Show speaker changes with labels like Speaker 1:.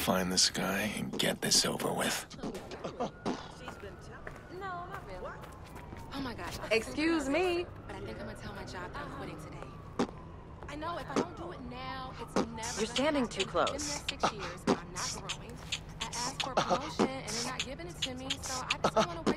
Speaker 1: find this guy and get this over with.
Speaker 2: No, not really. Oh my gosh.
Speaker 3: Excuse me.
Speaker 2: But I think I'm gonna tell my job that I'm quitting today. I know if I don't do it now, it's never.
Speaker 3: You're standing too close.
Speaker 2: Been there 6 years, and I'm not growing. I asked for a promotion, and they're not giving it to me, so I just don't want to